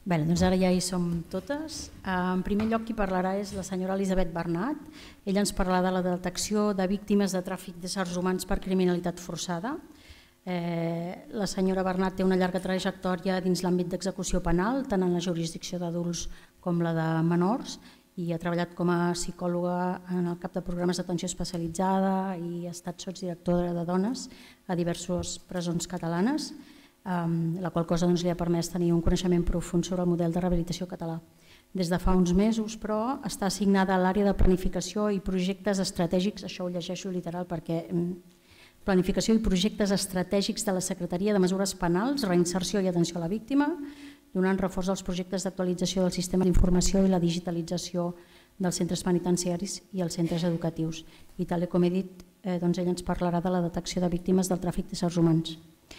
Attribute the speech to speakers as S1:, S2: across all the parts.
S1: Bé, doncs ara ja hi som totes. En primer lloc, qui parlarà és la senyora Elisabet Bernat. Ella ens parlarà de la detecció de víctimes de tràfic d'éssers humans per criminalitat forçada. La senyora Bernat té una llarga trajectòria dins l'àmbit d'execució penal, tant en la jurisdicció d'adults com la de menors, i ha treballat com a psicòloga en el cap de programes d'atenció especialitzada i ha estat sotsdirectora de dones a diverses presons catalanes, la qual cosa li ha permès tenir un coneixement profund sobre el model de rehabilitació català. Des de fa uns mesos, però, està assignada a l'àrea de planificació i projectes estratègics, això ho llegeixo literal perquè planificació i projectes estratègics de la Secretaria de Mesures Penals, Reinserció i Atenció a la Víctima, donant reforç als projectes d'actualització del sistema d'informació i la digitalització dels centres penitenciaris i els centres educatius. I tal com he dit, ella ens parlarà de la detecció de víctimes del tràfic d'éssers humans.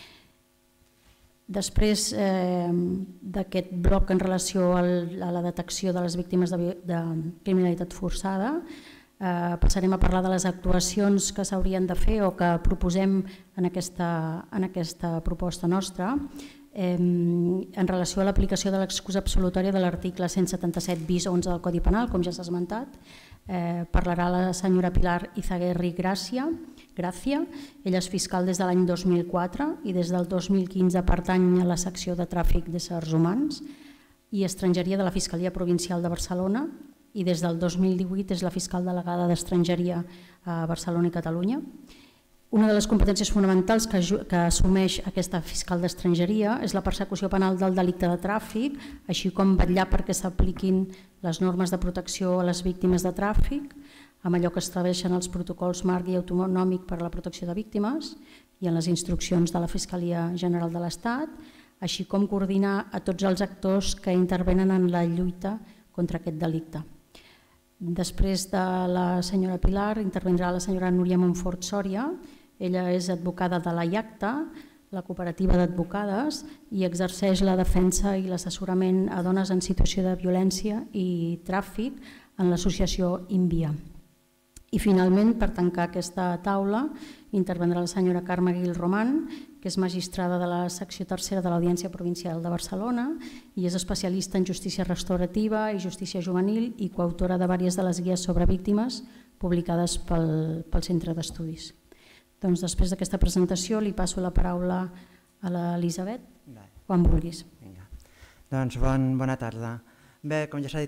S1: Després d'aquest bloc en relació a la detecció de les víctimes de criminalitat forçada, passarem a parlar de les actuacions que s'haurien de fer o que proposem en aquesta proposta nostra en relació a l'aplicació de l'excusa absolutòria de l'article 177 bis 11 del Codi Penal, com ja s'ha esmentat. Parlarà la senyora Pilar Izaguirre Gràcia. Ella és fiscal des de l'any 2004 i des del 2015 pertany a la secció de tràfic d'éssers humans i estrangeria de la Fiscalia Provincial de Barcelona i des del 2018 és la fiscal delegada d'estrangeria a Barcelona i Catalunya. Una de les competències fonamentals que assumeix aquesta fiscal d'estrangeria és la persecució penal del delicte de tràfic, així com vetllar perquè s'apliquin les normes de protecció a les víctimes de tràfic, amb allò que estableixen els protocols marc i autonòmic per a la protecció de víctimes i en les instruccions de la Fiscalia General de l'Estat, així com coordinar a tots els actors que intervenen en la lluita contra aquest delicte. Després de la senyora Pilar intervindrà la senyora Núria Montfort Sòria. Ella és advocada de la IACTA, la cooperativa d'advocades, i exerceix la defensa i l'assessorament a dones en situació de violència i tràfic en l'associació INVIA. I finalment, per tancar aquesta taula, intervendrà la senyora Carme Guil Román, que és magistrada de la secció tercera de l'Audiència Provincial de Barcelona i és especialista en justícia restaurativa i justícia juvenil i coautora de diverses de les guies sobre víctimes publicades pel Centre d'Estudis. Doncs després d'aquesta presentació li passo la paraula a l'Elisabet, quan vulguis.
S2: Doncs bona tarda. Bé, com ja s'ha dit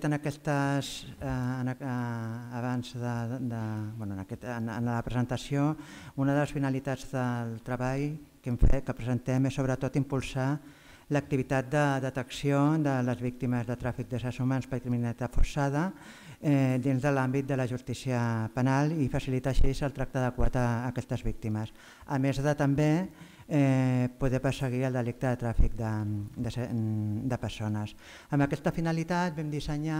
S2: abans en la presentació, una de les finalitats del treball que presentem és sobretot impulsar l'activitat de detecció de les víctimes de tràfic d'éssers humans per criminalitat forçada dins de l'àmbit de la justícia penal i facilitar així el tracte adequat a aquestes víctimes, a més de també poder perseguir el delicte de tràfic de persones. Amb aquesta finalitat vam dissenyar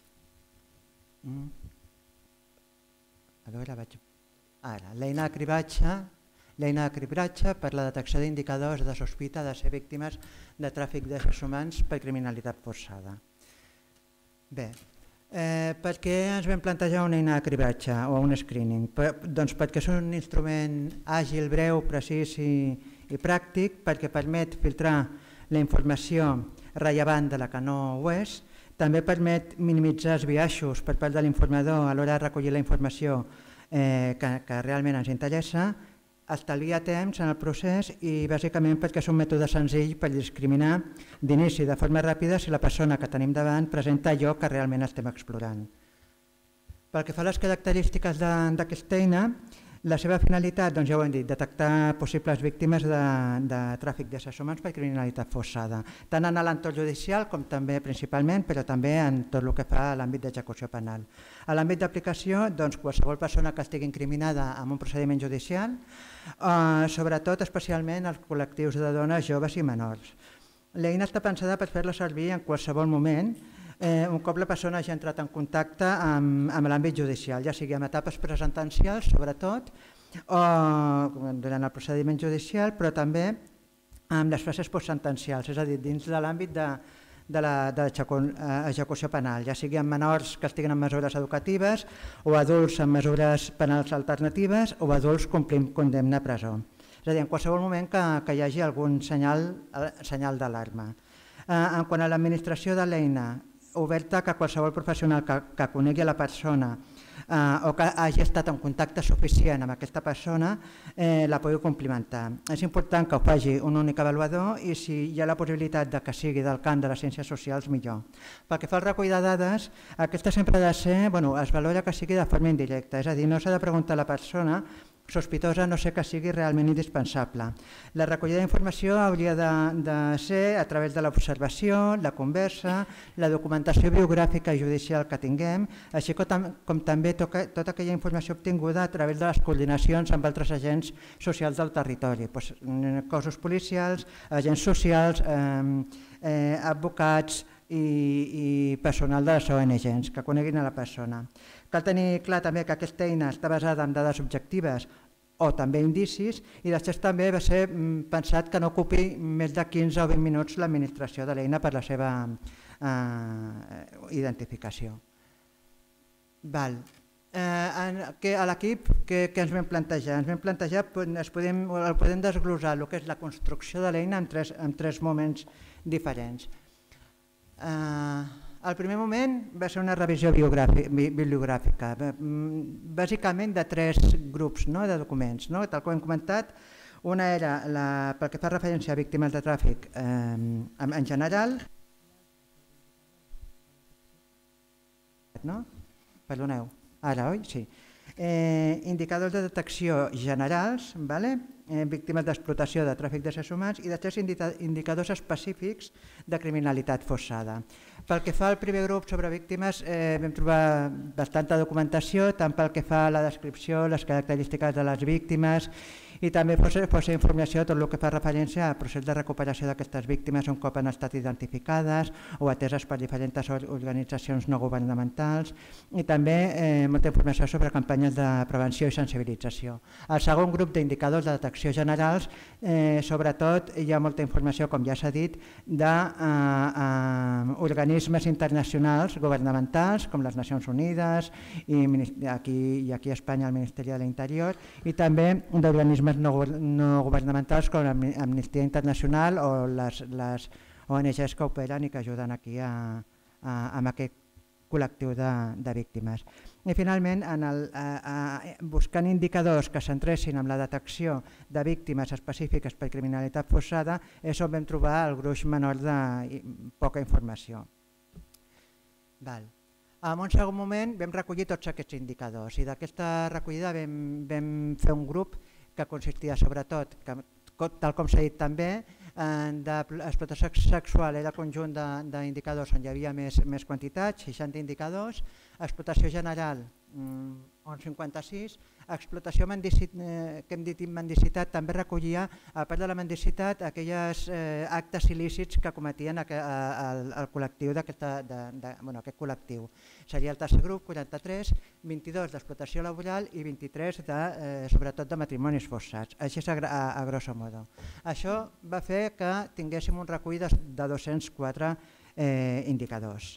S2: l'eina de cribratge per la detecció d'indicadors de sospita de ser víctimes de tràfic d'éssers humans per criminalitat forçada. Bé, per què ens vam plantejar una eina de cribratge o un screening? Doncs perquè és un instrument àgil, breu, precís i pràctic, perquè permet filtrar la informació rellevant de la que no ho és, també permet minimitzar els biaixos per part de l'informador a l'hora de recollir la informació que realment ens interessa, estalvia temps en el procés i bàsicament perquè és un mètode senzill per discriminar d'inici de forma ràpida si la persona que tenim davant presenta allò que realment estem explorant. Pel que fa a les característiques d'aquesta eina, la seva finalitat, doncs ja ho hem dit, detectar possibles víctimes de tràfic d'éssers humans per criminalitat forçada, tant en l'entorn judicial com també principalment, però també en tot el que fa a l'àmbit d'execució penal. A l'àmbit d'aplicació, doncs qualsevol persona que estigui incriminada en un procediment judicial, sobretot especialment els col·lectius de dones, joves i menors. L'eina està pensada per fer-la servir en qualsevol moment, un cop la persona hagi entrat en contacte amb l'àmbit judicial, ja sigui en etapes presentencials, sobretot, o durant el procediment judicial, però també en les fases postsentencials, és a dir, dins de l'àmbit de l'execució penal, ja sigui en menors que estiguin en mesures educatives o adults en mesures penals alternatives o adults complint condemna a presó. És a dir, en qualsevol moment que hi hagi algun senyal d'alarma. En quant a l'administració de l'eina, oberta que qualsevol professional que conegui la persona o que hagi estat en contacte suficient amb aquesta persona la pugui complimentar. És important que ho faci un únic avaluador i si hi ha la possibilitat que sigui del camp de les ciències socials, millor. Pel que fa al recull de dades, aquesta sempre ha de ser, es valora que sigui de forma indirecta, és a dir, no s'ha de preguntar a la persona sospitosa, no sé que sigui realment indispensable. La recollida d'informació hauria de ser a través de l'observació, la conversa, la documentació biogràfica i judicial que tinguem, així com també tota aquella informació obtinguda a través de les coordinacions amb altres agents socials del territori, cossos policials, agents socials, advocats i personal de les ONGs que coneguin a la persona. Cal tenir clar també que aquesta eina està basada en dades objectives o també indicis i després també va ser pensat que no ocupi més de 15 o 20 minuts l'administració de l'eina per la seva identificació. A l'equip què ens vam plantejar? Ens vam plantejar, podem desglosar el que és la construcció de l'eina en tres moments diferents. El primer moment va ser una revisió bibliogràfica, bàsicament de tres grups de documents, tal com hem comentat. Una era pel que fa referència a víctimes de tràfic en general. Perdoneu, ara, oi? Sí. Indicadors de detecció generals, víctimes d'explotació de tràfic d'éssers humans i després indicadors específics de criminalitat forçada. Pel que fa al primer grup sobre víctimes vam trobar bastanta documentació, tant pel que fa a la descripció, les característiques de les víctimes i també força informació tot el que fa referència al procés de recuperació d'aquestes víctimes un cop han estat identificades o ateses per diferents organitzacions no governamentals i també molta informació sobre campanyes de prevenció i sensibilització. El segon grup d'indicadors de detecció generals, sobretot hi ha molta informació, com ja s'ha dit, d'organismes internacionals governamentals com les Nacions Unides i aquí a Espanya el Ministeri de l'Interior i també d'organismes no governamentals com l'Amnistia Internacional o les ONGs que operen i que ajuden aquí amb aquest col·lectiu de víctimes. I finalment, buscant indicadors que centressin en la detecció de víctimes específiques per criminalitat forçada, és on vam trobar el gruix menor de poca informació. En un segon moment vam recollir tots aquests indicadors i d'aquesta recollida vam fer un grup que consistia sobretot, tal com s'ha dit també, d'explotació sexual era el conjunt d'indicadors on hi havia més quantitat, 60 indicadors, explotació general, uns 56, explotació que hem dit mendicitat també recollia, a part de la mendicitat, aquells actes il·lícits que cometien el col·lectiu aquest col·lectiu. Seria el tercer grup, 43, 22 d'explotació laboral i 23 sobretot de matrimonis forçats, així a grosso modo. Això va fer que tinguéssim un recull de 204 indicadors.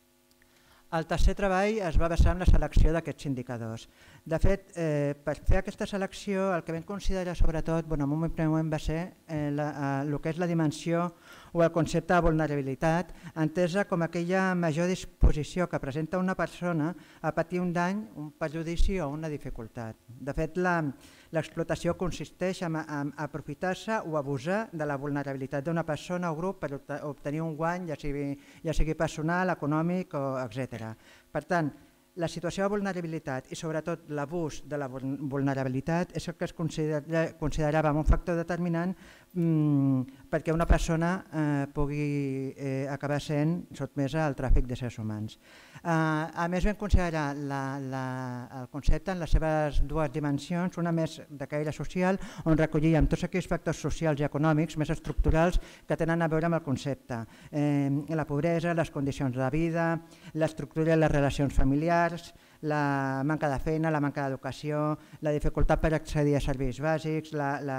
S2: El tercer treball es va basar en la selecció d'aquests indicadors. De fet, per fer aquesta selecció el que vam considerar sobretot en un primer moment va ser el que és la dimensió o el concepte de vulnerabilitat entesa com aquella major disposició que presenta una persona a patir un dany, un perjudici o una dificultat. De fet, l'explotació consisteix en aprofitar-se o abusar de la vulnerabilitat d'una persona o grup per obtenir un guany, ja sigui personal, econòmic, etc. Per tant, la situació de vulnerabilitat i sobretot l'abús de la vulnerabilitat és el que es considerava un factor determinant perquè una persona pugui acabar sent sotmesa al tràfic d'éssers humans. A més vam considerar el concepte en les seves dues dimensions, una més de caire social on recollíem tots aquells factors socials i econòmics més estructurals que tenen a veure amb el concepte. La pobresa, les condicions de vida, l'estructura i les relacions familiars, la manca de feina, la manca d'educació, la dificultat per accedir a serveis bàsics,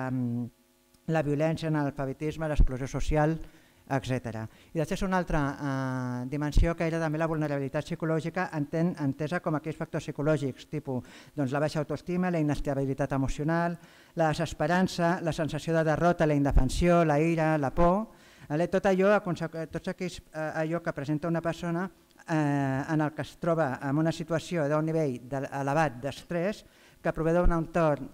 S2: la violència, l'analfabetisme, l'exclusió social, etc. I després una altra dimensió que era també la vulnerabilitat psicològica entesa com aquells factors psicològics, tipus la baixa autoestima, la inestabilitat emocional, la desesperança, la sensació de derrota, la indefensió, la ira, la por, Tot allò que presenta una persona en el que es troba en una situació d'un nivell elevat d'estrès que prové d'un entorn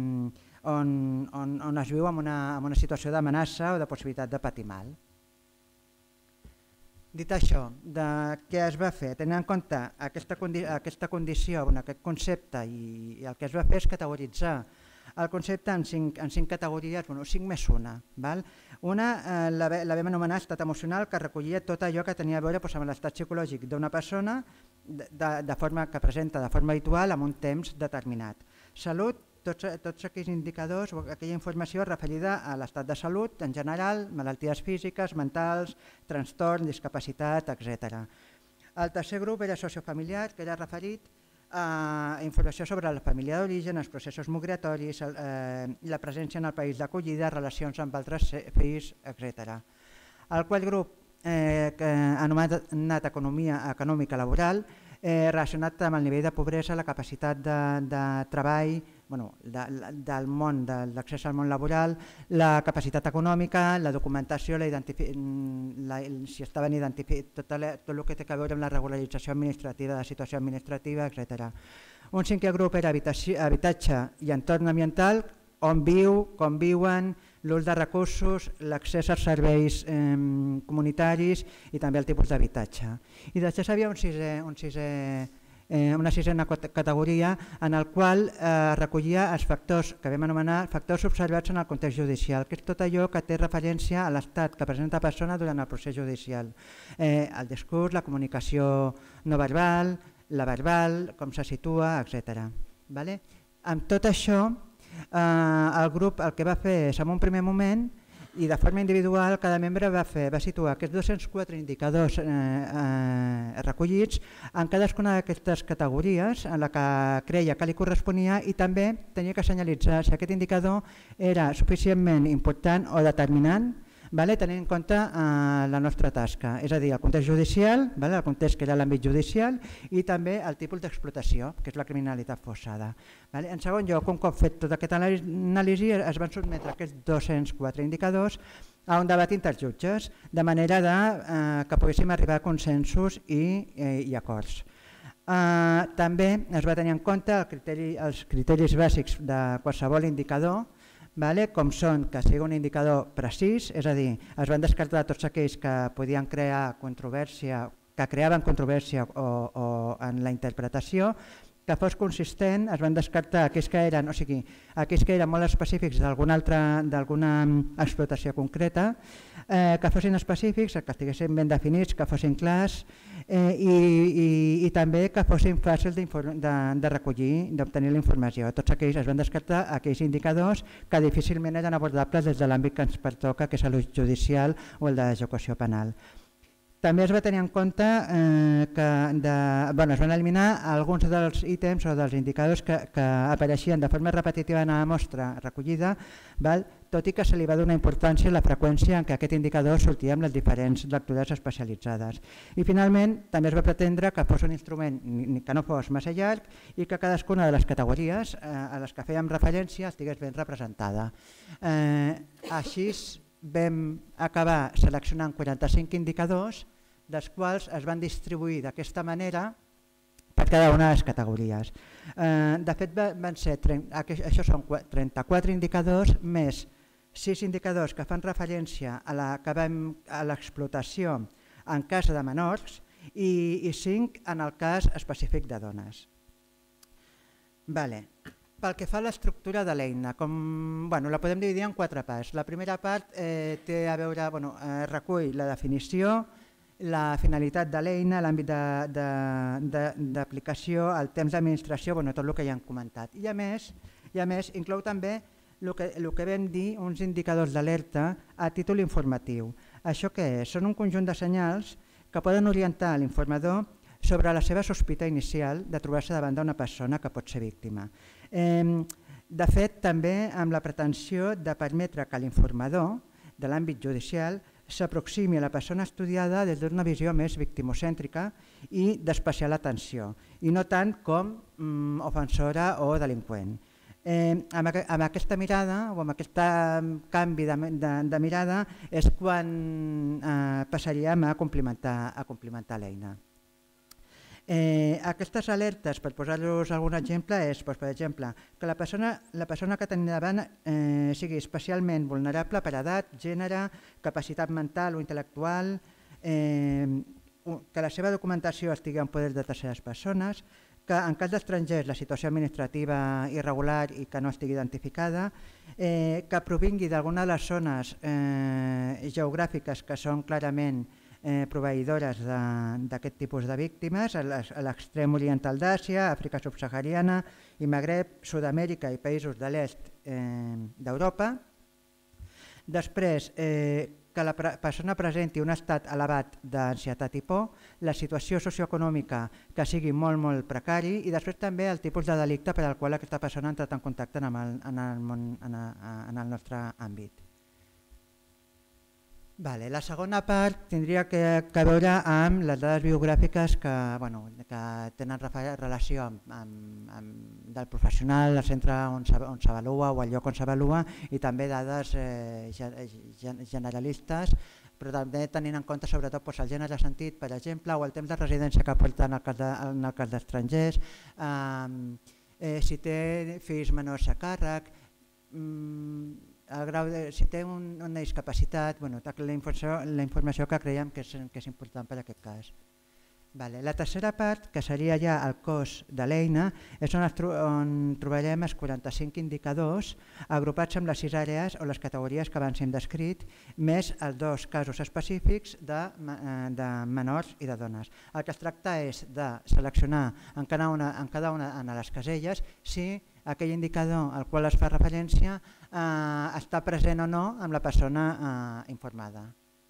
S2: on es viu en una situació d'amenaça o de possibilitat de patir mal. Dit això, què es va fer? Tenint en compte aquesta condició, aquest concepte, i el que es va fer és categoritzar el concepte en cinc categories, 5 més una. Una la vam anomenar estat emocional, que recollia tot allò que tenia a veure amb l'estat psicològic d'una persona que presenta de forma habitual en un temps determinat. Salut, tots aquells indicadors o aquella informació referida a l'estat de salut en general, malalties físiques, mentals, trastorn, discapacitat, etc. El tercer grup era sociofamiliar, que era referit a informació sobre la família d'origen, els processos migratoris, la presència en el país d'acollida, relacions amb altres fills, etc. El quart grup, anomenat economia econòmica laboral, relacionat amb el nivell de pobresa, la capacitat de treball, del món, de l'accés al món laboral, la capacitat econòmica, la documentació, si estaven identificats, tot el que té a veure amb la regularització administrativa, la situació administrativa, etc. Un cinquè grup era habitatge i entorn ambiental, on viu, com viuen, l'ús de recursos, l'accés als serveis comunitaris i també el tipus d'habitatge. I després hi havia una sisena categoria en el qual recollia els factors que vam anomenar factors observats en el context judicial, que és tot allò que té referència a l'estat que presenta la persona durant el procés judicial. El discurs, la comunicació no verbal, la verbal, com se situa, etc. Amb tot això, el grup el que va fer és, en un primer moment, i de forma individual, cada membre va situar aquests 204 indicadors recollits en cadascuna d'aquestes categories en la que creia que li corresponia i també tenia que senyalitzar si aquest indicador era suficientment important o determinant tenint en compte la nostra tasca, és a dir, el context judicial, el context que era l'àmbit judicial i també el tipus d'explotació, que és la criminalitat forçada. En segon lloc, un cop fet tota aquesta anàlisi, es van sotmetre aquests 204 indicadors a un debat interjutges, de manera que poguéssim arribar a consensos i acords. També es va tenir en compte els criteris bàsics de qualsevol indicador, com són que sigui un indicador precís, és a dir, es van descartar tots aquells que podien crear controvèrsia, que creaven controvèrsia en la interpretació, que fos consistent, es van descartar aquells que eren molt específics d'alguna explotació concreta, que fossin específics, que estiguessin ben definits, que fossin clars i també que fossin fàcils de recollir, d'obtenir la informació. Tots aquells es van descartar aquells indicadors que difícilment eren abordables des de l'àmbit que ens pertoca, que és el judicial o el d'execució penal. També es va tenir en compte que es van eliminar alguns dels ítems o dels indicadors que apareixien de forma repetitiva en la mostra recollida, tot i que se li va donar importància a la freqüència en què aquest indicador sortia amb les diferents lectures especialitzades. I finalment també es va pretendre que fos un instrument que no fos massa llarg i que cadascuna de les categories a les que fèiem referència estigués ben representada. Així vam acabar seleccionant 45 indicadors, dels quals es van distribuir d'aquesta manera per cada una de les categories. De fet, això són 34 indicadors més 6 indicadors que fan referència a l'explotació en cas de menors i 5 en el cas específic de dones. Pel que fa a l'estructura de l'eina, la podem dividir en 4 parts. La primera part té a veure, recull la definició, la finalitat de l'eina, l'àmbit d'aplicació, el temps d'administració, tot el que ja hem comentat. I a més inclou també el que vam dir uns indicadors d'alerta a títol informatiu. Això què és? Són un conjunt de senyals que poden orientar l'informador sobre la seva sospita inicial de trobar-se davant d'una persona que pot ser víctima. De fet, també amb la pretensió de permetre que l'informador de l'àmbit judicial s'aproximi a la persona estudiada des d'una visió més victimocèntrica i d'especial atenció, i no tant com ofensora o delinqüent. Amb aquesta mirada o amb aquest canvi de mirada és quan passaríem a complementar l'eina. Aquestes alertes, per posar-los algun exemple, és, per exemple, que la persona que tenim davant sigui especialment vulnerable per edat, gènere, capacitat mental o intel·lectual, que la seva documentació estigui en poder de terceres persones, que en cas d'estrangers la situació administrativa irregular i que no estigui identificada, que provingui d'alguna de les zones geogràfiques que són clarament proveïdores d'aquest tipus de víctimes, a l'extrem oriental d'Àsia, Àfrica subsahariana i Magreb, Sud-amèrica i països de l'est d'Europa. Després, que la persona presenti un estat elevat d'ansietat i por, la situació socioeconòmica que sigui molt precari i després també el tipus de delicte per al qual aquesta persona ha entrat en contacte en el nostre àmbit. La segona part tindria que veure amb les dades biogràfiques que tenen relació del professional, el centre on s'avalua o el lloc on s'avalua i també dades generalistes, però també tenint en compte sobretot el gènere sentit, per exemple, o el temps de residència que porta en el cas d'estrangers, si té fills menors a càrrec, si té una discapacitat, la informació que creiem que és important per a aquest cas. La tercera part, que seria ja el cos de l'eina, és on trobarem els 45 indicadors agrupats en les 6 àrees o les categories que abans hem descrit, més els 2 casos específics de menors i de dones. El que es tracta és de seleccionar en cada una de les caselles si aquell indicador al qual es fa referència està present o no amb la persona informada.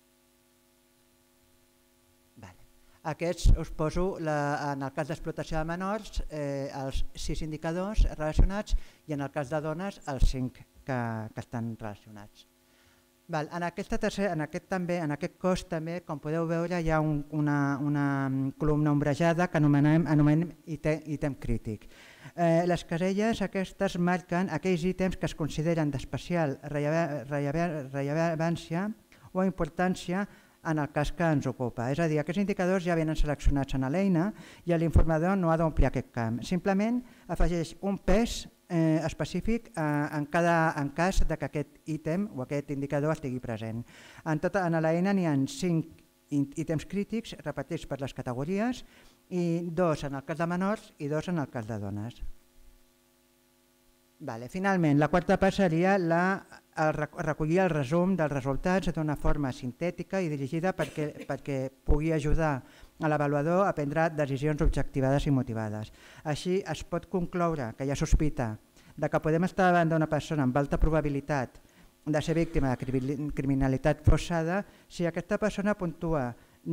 S2: Aquests us poso, en el cas d'explotació de menors, els 6 indicadors relacionats i en el cas de dones els 5 que estan relacionats. En aquest cos també, com podeu veure, hi ha una columna ombrejada que anomenem ítem crític. Les caselles aquestes marquen aquells ítems que es consideren d'especial rellevància o importància en el cas que ens ocupa. És a dir, aquests indicadors ja venen seleccionats en l'eina i l'informador no ha d'omplir aquest camp. Simplement afegeix un pes específic en cas que aquest ítem o aquest indicador estigui present. En l'eina n'hi ha 5 ítems crítics repartits per les categories i 2 en el cas de menors i 2 en el cas de dones. Finalment, la quarta part seria recollir el resum dels resultats d'una forma sintètica i dirigida perquè pugui ajudar a l'avaluador a prendre decisions objectivades i motivades. Així es pot concloure que hi ha sospita de que podem estar davant d'una persona amb alta probabilitat de ser víctima de criminalitat forçada si aquesta persona puntua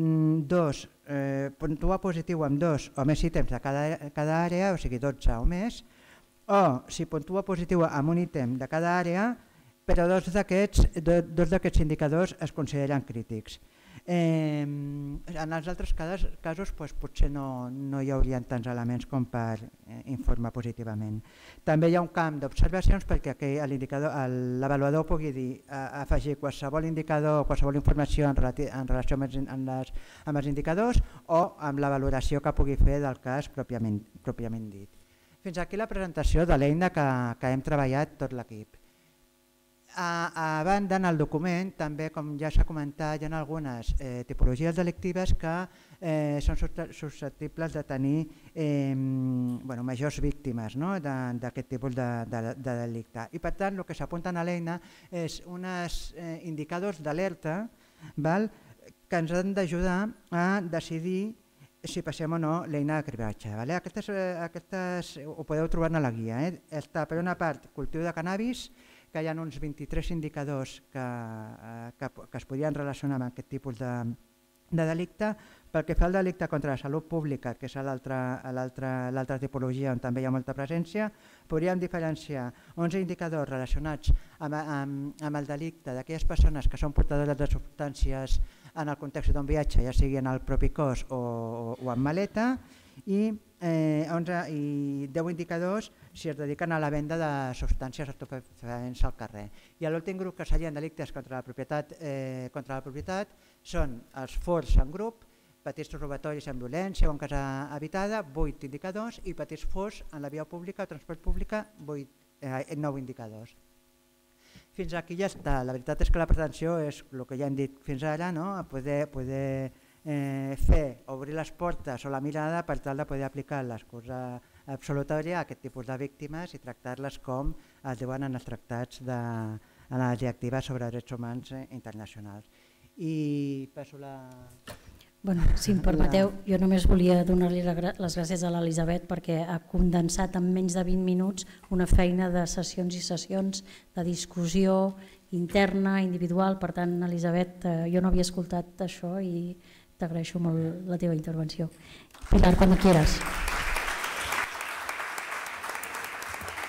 S2: positiu amb 2 o més ítems de cada àrea, o sigui 12 o més, o si puntua positiu amb un ítem de cada àrea, però dos d'aquests indicadors es consideren crítics. En els altres casos potser no hi haurien tants elements com per informar positivament. També hi ha un camp d'observacions perquè l'avaluador pugui afegir qualsevol indicador o qualsevol informació en relació amb els indicadors o amb la valoració que pugui fer del cas pròpiament dit. Fins aquí la presentació de l'eina que hem treballat tot l'equip. A banda, en el document, també, com ja s'ha comentat, hi ha algunes tipologies delictives que són susceptibles de tenir majors víctimes d'aquest tipus de delicte. I per tant, el que s'apunta a l'eina és uns indicadors d'alerta que ens han d'ajudar a decidir si passem o no l'eina de cribratge. Aquestes ho podeu trobar a la guia. Està, per una part, cultiu de cannabis, que hi ha uns 23 indicadors que es podrien relacionar amb aquest tipus de delicte. Pel que fa al delicte contra la salut pública, que és l'altra tipologia on també hi ha molta presència, podríem diferenciar 11 indicadors relacionats amb el delicte d'aquelles persones que són portadores de substàncies en el context d'un viatge, ja sigui en el propi cos o en maleta, i 10 indicadors si es dediquen a la venda de substàncies estupefaents al carrer. I l'últim grup que serien delictes contra la propietat són els furts en grup, petits robatoris amb violència o en casa habitada, 8 indicadors, i petits furts en la via pública o transport pública, 9 indicadors. Fins aquí ja està. La veritat és que la pretensió és el que ja hem dit fins ara, poder obrir les portes o la mirada per tal de poder aplicar l'excusa absolutòria a aquest tipus de víctimes i tractar-les com es diuen en els tractats de la directiva sobre drets humans internacionals. I passo la...
S1: Si em permeteu, jo només volia donar-li les gràcies a l'Elisabet perquè ha condensat en menys de 20 minuts una feina de sessions i sessions de discussió interna, individual. Per tant, Elisabet, jo no havia escoltat això i t'agraeixo molt la teva intervenció. Pilar, quan quieras.